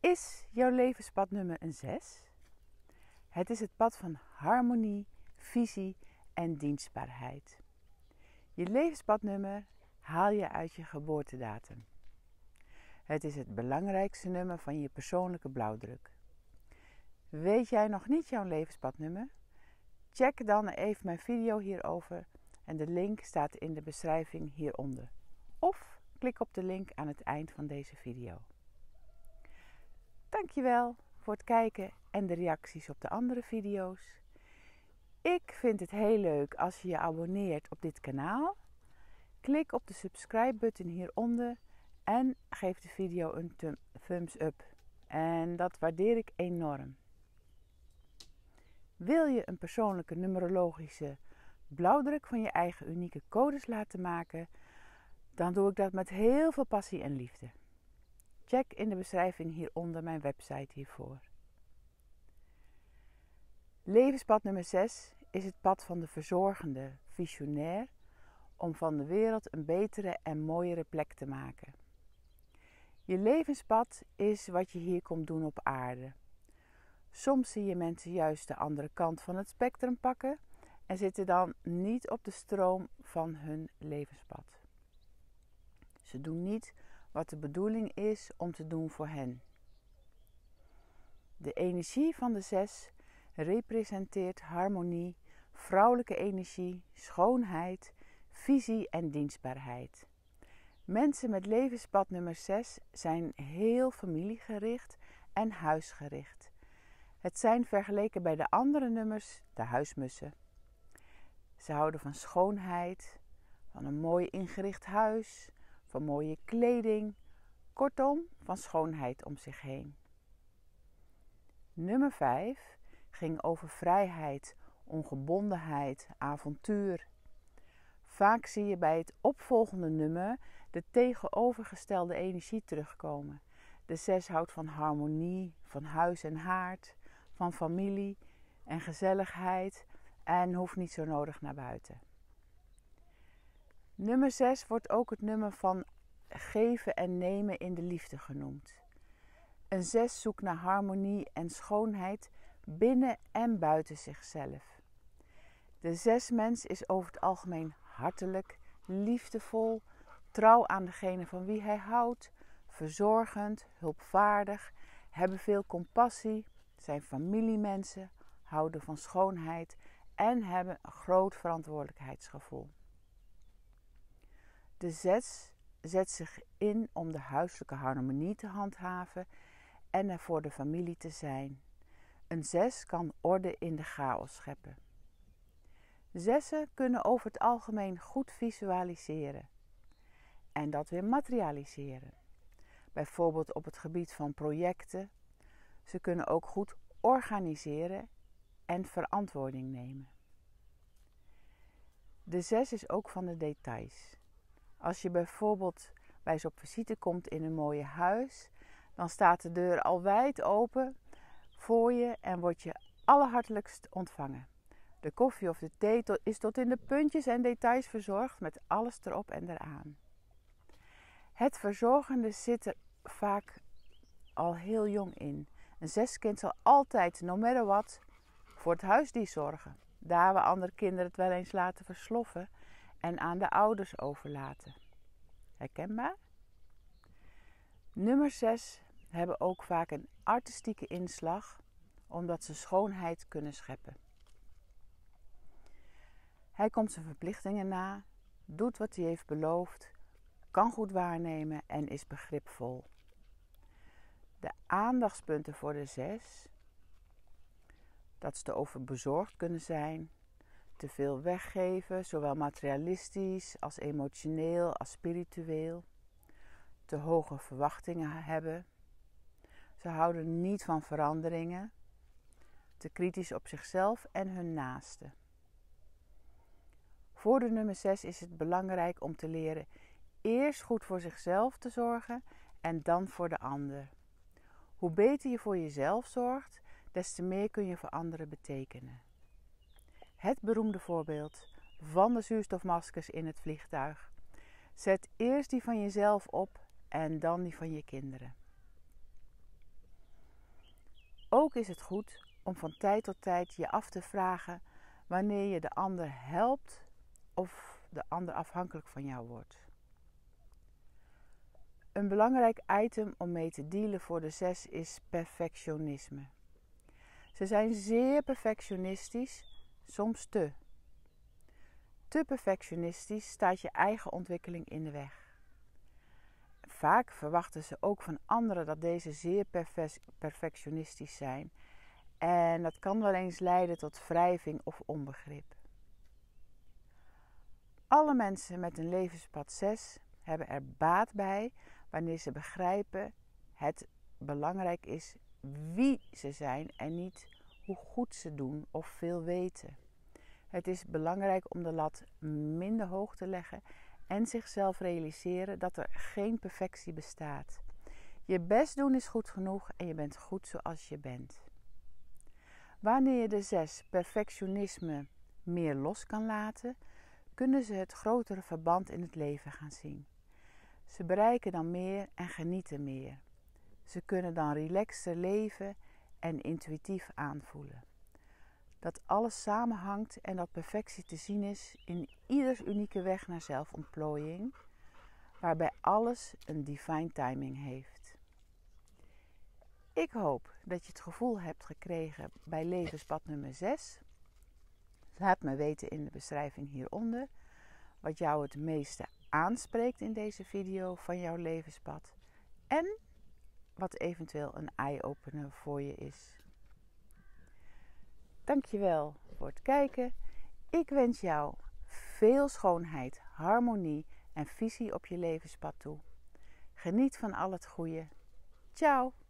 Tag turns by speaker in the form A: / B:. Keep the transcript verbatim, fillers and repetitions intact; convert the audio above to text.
A: Is jouw levenspadnummer een zes? Het is het pad van harmonie, visie en dienstbaarheid. Je levenspadnummer haal je uit je geboortedatum. Het is het belangrijkste nummer van je persoonlijke blauwdruk. Weet jij nog niet jouw levenspadnummer? Check dan even mijn video hierover en de link staat in de beschrijving hieronder. Of klik op de link aan het eind van deze video. Dankjewel voor het kijken en de reacties op de andere video's. Ik vind het heel leuk als je je abonneert op dit kanaal. Klik op de subscribe button hieronder en geef de video een thumbs up. En dat waardeer ik enorm. Wil je een persoonlijke numerologische blauwdruk van je eigen unieke codes laten maken, dan doe ik dat met heel veel passie en liefde. Check in de beschrijving hieronder mijn website hiervoor. Levenspad nummer zes is het pad van de verzorgende visionair om van de wereld een betere en mooiere plek te maken. Je levenspad is wat je hier komt doen op aarde. Soms zie je mensen juist de andere kant van het spectrum pakken en zitten dan niet op de stroom van hun levenspad. Ze doen niet wat de bedoeling is om te doen voor hen. De energie van de zes representeert harmonie, vrouwelijke energie, schoonheid, visie en dienstbaarheid. Mensen met levenspad nummer zes zijn heel familiegericht en huisgericht. Het zijn vergeleken bij de andere nummers de huismussen. Ze houden van schoonheid, van een mooi ingericht huis, van mooie kleding, kortom van schoonheid om zich heen. Nummer vijf ging over vrijheid, ongebondenheid, avontuur. Vaak zie je bij het opvolgende nummer de tegenovergestelde energie terugkomen. De zes houdt van harmonie, van huis en haard, van familie en gezelligheid en hoeft niet zo nodig naar buiten. Nummer zes wordt ook het nummer van geven en nemen in de liefde genoemd. Een zes zoekt naar harmonie en schoonheid binnen en buiten zichzelf. De zesmens is over het algemeen hartelijk, liefdevol, trouw aan degene van wie hij houdt, verzorgend, hulpvaardig, hebben veel compassie, zijn familiemensen, houden van schoonheid en hebben een groot verantwoordelijkheidsgevoel. De zes zet zich in om de huiselijke harmonie te handhaven en er voor de familie te zijn. Een zes kan orde in de chaos scheppen. Zessen kunnen over het algemeen goed visualiseren en dat weer materialiseren. Bijvoorbeeld op het gebied van projecten. Ze kunnen ook goed organiseren en verantwoording nemen. De zes is ook van de details. Als je bijvoorbeeld bij ze op visite komt in een mooie huis, dan staat de deur al wijd open voor je en word je allerhartelijkst ontvangen. De koffie of de thee is tot in de puntjes en details verzorgd met alles erop en eraan. Het verzorgende zit er vaak al heel jong in. Een zeskind zal altijd, no matter what, voor het huisdier zorgen. Daar waar andere kinderen het wel eens laten versloffen en aan de ouders overlaten. Herkenbaar? Nummer zes hebben ook vaak een artistieke inslag, omdat ze schoonheid kunnen scheppen. Hij komt zijn verplichtingen na, doet wat hij heeft beloofd, kan goed waarnemen en is begripvol. De aandachtspunten voor de zes, dat ze te overbezorgd kunnen zijn, te veel weggeven, zowel materialistisch als emotioneel als spiritueel, te hoge verwachtingen hebben. Ze houden niet van veranderingen, te kritisch op zichzelf en hun naasten. Voor de nummer zes is het belangrijk om te leren eerst goed voor zichzelf te zorgen en dan voor de ander. Hoe beter je voor jezelf zorgt, des te meer kun je voor anderen betekenen. Het beroemde voorbeeld van de zuurstofmaskers in het vliegtuig. Zet eerst die van jezelf op en dan die van je kinderen. Ook is het goed om van tijd tot tijd je af te vragen wanneer je de ander helpt of de ander afhankelijk van jou wordt. Een belangrijk item om mee te dealen voor de zes is perfectionisme. Ze zijn zeer perfectionistisch, soms te. Te perfectionistisch staat je eigen ontwikkeling in de weg. Vaak verwachten ze ook van anderen dat deze zeer perfectionistisch zijn. En dat kan wel eens leiden tot wrijving of onbegrip. Alle mensen met een levenspad zes hebben er baat bij wanneer ze begrijpen het belangrijk is wie ze zijn en niet hoe goed ze doen of veel weten. Het is belangrijk om de lat minder hoog te leggen en zichzelf realiseren dat er geen perfectie bestaat. Je best doen is goed genoeg en je bent goed zoals je bent. Wanneer je de zes perfectionisme meer los kan laten, kunnen ze het grotere verband in het leven gaan zien. Ze bereiken dan meer en genieten meer. Ze kunnen dan relaxter leven en intuïtief aanvoelen. Dat alles samenhangt en dat perfectie te zien is in ieders unieke weg naar zelfontplooiing, waarbij alles een divine timing heeft. Ik hoop dat je het gevoel hebt gekregen bij levenspad nummer zes. Laat me weten in de beschrijving hieronder wat jou het meeste aanspreekt in deze video van jouw levenspad en wat eventueel een eye-opener voor je is. Dankjewel voor het kijken. Ik wens jou veel schoonheid, harmonie en visie op je levenspad toe. Geniet van al het goede. Ciao!